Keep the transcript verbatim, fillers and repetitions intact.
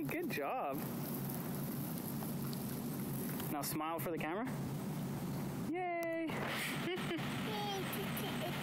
Good job. Now smile for the camera. Yay!